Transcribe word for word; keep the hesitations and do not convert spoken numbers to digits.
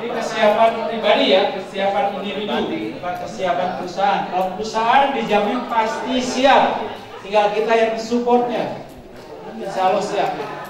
Ini kesiapan pribadi ya, kesiapan individu, bukan kesiapan perusahaan. Kalau perusahaan dijamin pasti siap, tinggal kita yang supportnya. Insya Allah siap.